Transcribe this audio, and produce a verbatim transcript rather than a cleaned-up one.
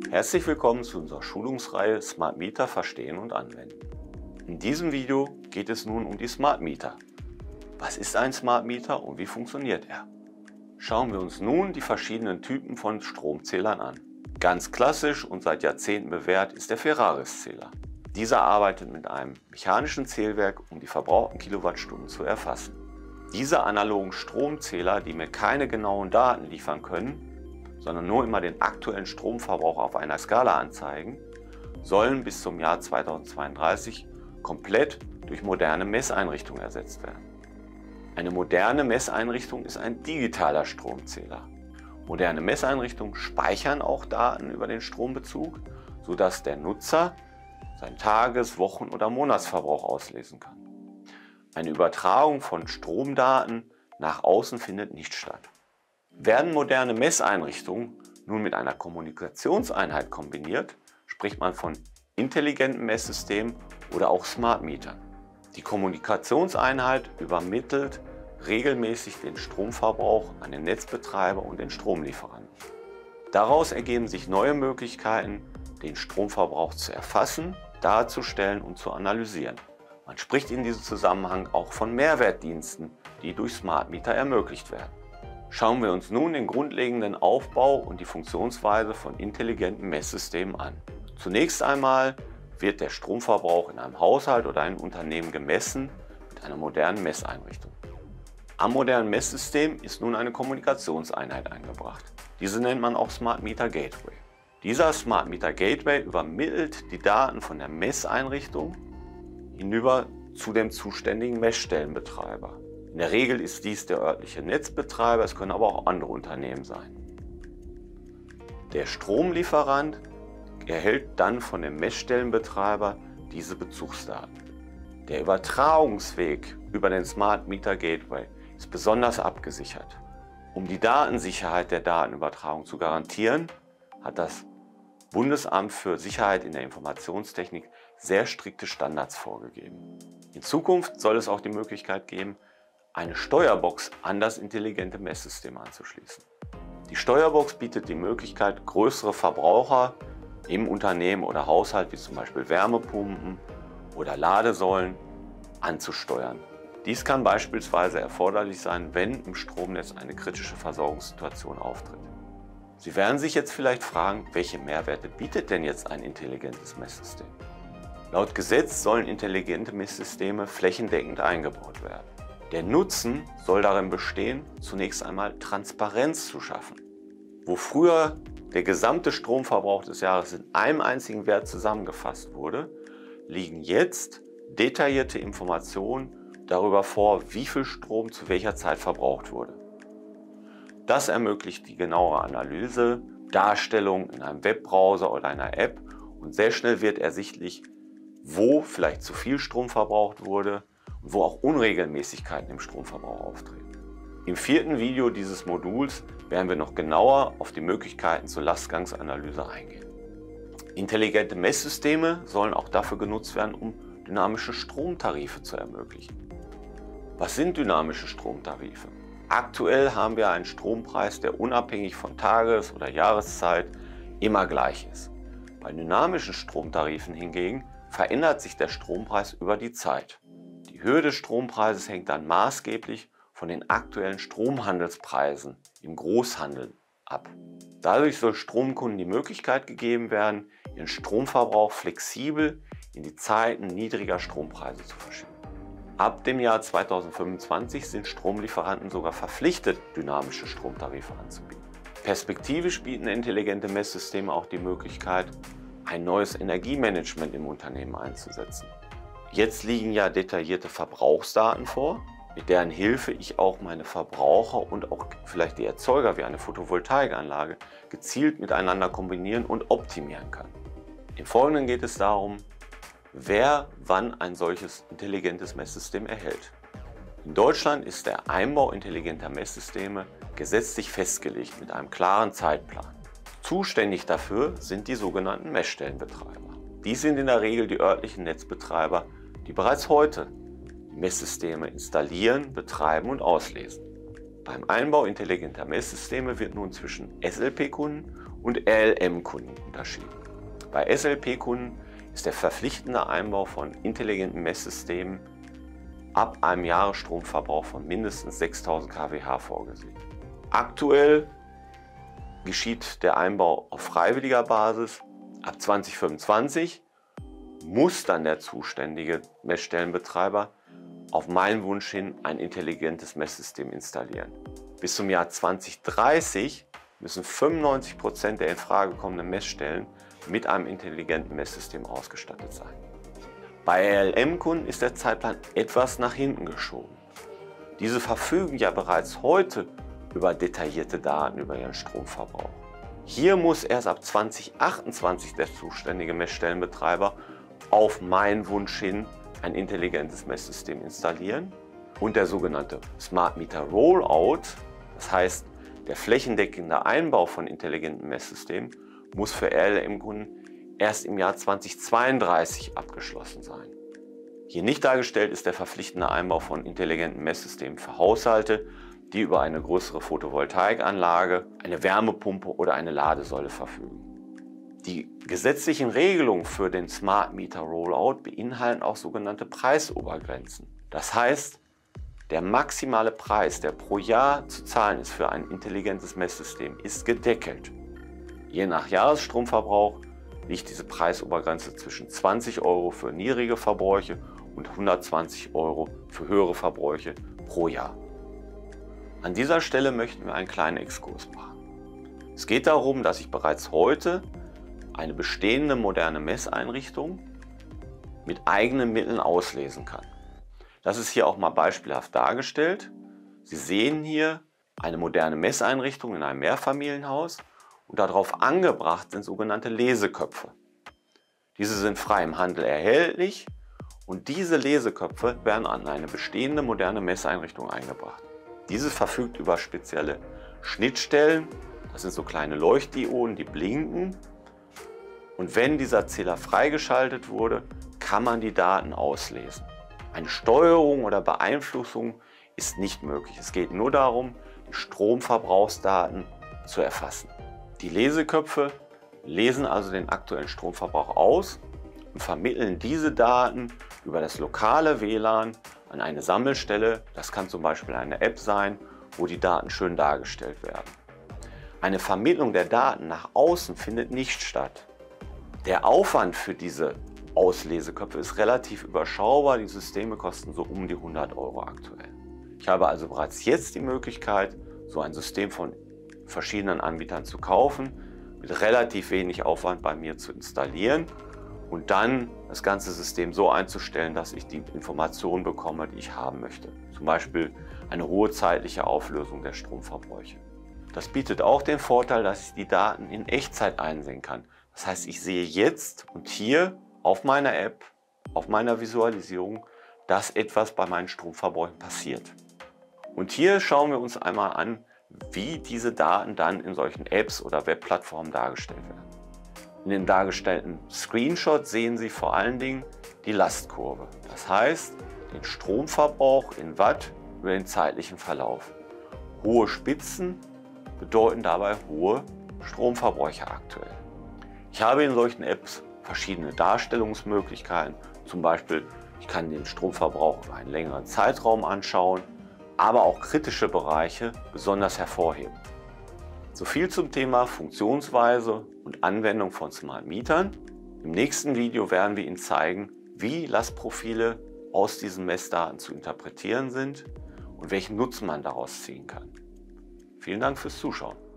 Herzlich willkommen zu unserer Schulungsreihe Smart Meter verstehen und anwenden. In diesem Video geht es nun um die Smart Meter. Was ist ein Smart Meter und wie funktioniert er? Schauen wir uns nun die verschiedenen Typen von Stromzählern an. Ganz klassisch und seit Jahrzehnten bewährt ist der Feraris-Zähler. Dieser arbeitet mit einem mechanischen Zählwerk, um die verbrauchten Kilowattstunden zu erfassen. Diese analogen Stromzähler, die mir keine genauen Daten liefern können, sondern nur immer den aktuellen Stromverbrauch auf einer Skala anzeigen, sollen bis zum Jahr zweitausendzweiunddreißig komplett durch moderne Messeinrichtungen ersetzt werden. Eine moderne Messeinrichtung ist ein digitaler Stromzähler. Moderne Messeinrichtungen speichern auch Daten über den Strombezug, sodass der Nutzer seinen Tages-, Wochen- oder Monatsverbrauch auslesen kann. Eine Übertragung von Stromdaten nach außen findet nicht statt. Werden moderne Messeinrichtungen nun mit einer Kommunikationseinheit kombiniert, spricht man von intelligenten Messsystemen oder auch Smart Metern. Die Kommunikationseinheit übermittelt regelmäßig den Stromverbrauch an den Netzbetreiber und den Stromlieferanten. Daraus ergeben sich neue Möglichkeiten, den Stromverbrauch zu erfassen, darzustellen und zu analysieren. Man spricht in diesem Zusammenhang auch von Mehrwertdiensten, die durch Smart Meter ermöglicht werden. Schauen wir uns nun den grundlegenden Aufbau und die Funktionsweise von intelligenten Messsystemen an. Zunächst einmal wird der Stromverbrauch in einem Haushalt oder einem Unternehmen gemessen mit einer modernen Messeinrichtung. Am modernen Messsystem ist nun eine Kommunikationseinheit eingebracht. Diese nennt man auch Smart Meter Gateway. Dieser Smart Meter Gateway übermittelt die Daten von der Messeinrichtung hinüber zu dem zuständigen Messstellenbetreiber. In der Regel ist dies der örtliche Netzbetreiber, es können aber auch andere Unternehmen sein. Der Stromlieferant erhält dann von dem Messstellenbetreiber diese Bezugsdaten. Der Übertragungsweg über den Smart Meter Gateway ist besonders abgesichert. Um die Datensicherheit der Datenübertragung zu garantieren, hat das Bundesamt für Sicherheit in der Informationstechnik sehr strikte Standards vorgegeben. In Zukunft soll es auch die Möglichkeit geben, eine Steuerbox an das intelligente Messsystem anzuschließen. Die Steuerbox bietet die Möglichkeit, größere Verbraucher im Unternehmen oder Haushalt, wie zum Beispiel Wärmepumpen oder Ladesäulen, anzusteuern. Dies kann beispielsweise erforderlich sein, wenn im Stromnetz eine kritische Versorgungssituation auftritt. Sie werden sich jetzt vielleicht fragen, welche Mehrwerte bietet denn jetzt ein intelligentes Messsystem? Laut Gesetz sollen intelligente Messsysteme flächendeckend eingebaut werden. Der Nutzen soll darin bestehen, zunächst einmal Transparenz zu schaffen. Wo früher der gesamte Stromverbrauch des Jahres in einem einzigen Wert zusammengefasst wurde, liegen jetzt detaillierte Informationen darüber vor, wie viel Strom zu welcher Zeit verbraucht wurde. Das ermöglicht die genauere Analyse, Darstellung in einem Webbrowser oder einer App und sehr schnell wird ersichtlich, wo vielleicht zu viel Strom verbraucht wurde und wo auch Unregelmäßigkeiten im Stromverbrauch auftreten. Im vierten Video dieses Moduls werden wir noch genauer auf die Möglichkeiten zur Lastgangsanalyse eingehen. Intelligente Messsysteme sollen auch dafür genutzt werden, um dynamische Stromtarife zu ermöglichen. Was sind dynamische Stromtarife? Aktuell haben wir einen Strompreis, der unabhängig von Tages- oder Jahreszeit immer gleich ist. Bei dynamischen Stromtarifen hingegen verändert sich der Strompreis über die Zeit. Die Höhe des Strompreises hängt dann maßgeblich von den aktuellen Stromhandelspreisen im Großhandel ab. Dadurch soll Stromkunden die Möglichkeit gegeben werden, ihren Stromverbrauch flexibel in die Zeiten niedriger Strompreise zu verschieben. Ab dem Jahr zweitausendfünfundzwanzig sind Stromlieferanten sogar verpflichtet, dynamische Stromtarife anzubieten. Perspektivisch bieten intelligente Messsysteme auch die Möglichkeit, ein neues Energiemanagement im Unternehmen einzusetzen. Jetzt liegen ja detaillierte Verbrauchsdaten vor, mit deren Hilfe ich auch meine Verbraucher und auch vielleicht die Erzeuger wie eine Photovoltaikanlage gezielt miteinander kombinieren und optimieren kann. Im Folgenden geht es darum, wer wann ein solches intelligentes Messsystem erhält. In Deutschland ist der Einbau intelligenter Messsysteme gesetzlich festgelegt mit einem klaren Zeitplan. Zuständig dafür sind die sogenannten Messstellenbetreiber. Dies sind in der Regel die örtlichen Netzbetreiber, die bereits heute die Messsysteme installieren, betreiben und auslesen. Beim Einbau intelligenter Messsysteme wird nun zwischen S L P-Kunden und R L M-Kunden unterschieden. Bei S L P-Kunden ist der verpflichtende Einbau von intelligenten Messsystemen ab einem Jahresstromverbrauch von mindestens sechstausend Kilowatt vorgesehen. Aktuell geschieht der Einbau auf freiwilliger Basis. Ab zweitausendfünfundzwanzig muss dann der zuständige Messstellenbetreiber auf meinen Wunsch hin ein intelligentes Messsystem installieren. Bis zum Jahr zweitausenddreißig müssen fünfundneunzig Prozent der in Frage kommenden Messstellen mit einem intelligenten Messsystem ausgestattet sein. Bei R L M-Kunden ist der Zeitplan etwas nach hinten geschoben. Diese verfügen ja bereits heute über detaillierte Daten über ihren Stromverbrauch. Hier muss erst ab zweitausendachtundzwanzig der zuständige Messstellenbetreiber auf meinen Wunsch hin ein intelligentes Messsystem installieren und der sogenannte Smart Meter Rollout, das heißt der flächendeckende Einbau von intelligenten Messsystemen, muss für R L M-Kunden erst im Jahr zweitausendzweiunddreißig abgeschlossen sein. Hier nicht dargestellt ist der verpflichtende Einbau von intelligenten Messsystemen für Haushalte, die über eine größere Photovoltaikanlage, eine Wärmepumpe oder eine Ladesäule verfügen. Die gesetzlichen Regelungen für den Smart Meter Rollout beinhalten auch sogenannte Preisobergrenzen. Das heißt, der maximale Preis, der pro Jahr zu zahlen ist für ein intelligentes Messsystem, ist gedeckelt. Je nach Jahresstromverbrauch liegt diese Preisobergrenze zwischen zwanzig Euro für niedrige Verbräuche und hundertzwanzig Euro für höhere Verbräuche pro Jahr. An dieser Stelle möchten wir einen kleinen Exkurs machen. Es geht darum, dass ich bereits heute eine bestehende moderne Messeinrichtung mit eigenen Mitteln auslesen kann. Das ist hier auch mal beispielhaft dargestellt. Sie sehen hier eine moderne Messeinrichtung in einem Mehrfamilienhaus und darauf angebracht sind sogenannte Leseköpfe. Diese sind frei im Handel erhältlich und diese Leseköpfe werden an eine bestehende moderne Messeinrichtung eingebracht. Diese verfügt über spezielle Schnittstellen, das sind so kleine Leuchtdioden, die blinken. Und wenn dieser Zähler freigeschaltet wurde, kann man die Daten auslesen. Eine Steuerung oder Beeinflussung ist nicht möglich. Es geht nur darum, die Stromverbrauchsdaten zu erfassen. Die Leseköpfe lesen also den aktuellen Stromverbrauch aus und vermitteln diese Daten über das lokale W L A N an eine Sammelstelle. Das kann zum Beispiel eine App sein, wo die Daten schön dargestellt werden. Eine Vermittlung der Daten nach außen findet nicht statt. Der Aufwand für diese Ausleseköpfe ist relativ überschaubar. Die Systeme kosten so um die hundert Euro aktuell. Ich habe also bereits jetzt die Möglichkeit, so ein System von verschiedenen Anbietern zu kaufen, mit relativ wenig Aufwand bei mir zu installieren und dann das ganze System so einzustellen, dass ich die Informationen bekomme, die ich haben möchte. Zum Beispiel eine hohe zeitliche Auflösung der Stromverbräuche. Das bietet auch den Vorteil, dass ich die Daten in Echtzeit einsehen kann. Das heißt, ich sehe jetzt und hier auf meiner App, auf meiner Visualisierung, dass etwas bei meinen Stromverbräuchen passiert. Und hier schauen wir uns einmal an, wie diese Daten dann in solchen Apps oder Webplattformen dargestellt werden. In dem dargestellten Screenshot sehen Sie vor allen Dingen die Lastkurve. Das heißt, den Stromverbrauch in Watt über den zeitlichen Verlauf. Hohe Spitzen bedeuten dabei hohe Stromverbräuche aktuell. Ich habe in solchen Apps verschiedene Darstellungsmöglichkeiten. Zum Beispiel, ich kann den Stromverbrauch über einen längeren Zeitraum anschauen, aber auch kritische Bereiche besonders hervorheben. So viel zum Thema Funktionsweise und Anwendung von Smart Metern. Im nächsten Video werden wir Ihnen zeigen, wie Lastprofile aus diesen Messdaten zu interpretieren sind und welchen Nutzen man daraus ziehen kann. Vielen Dank fürs Zuschauen.